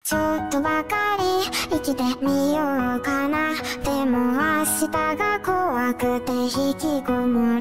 ちょっとばかり生きてみようかな。でも明日が怖くて引きこもる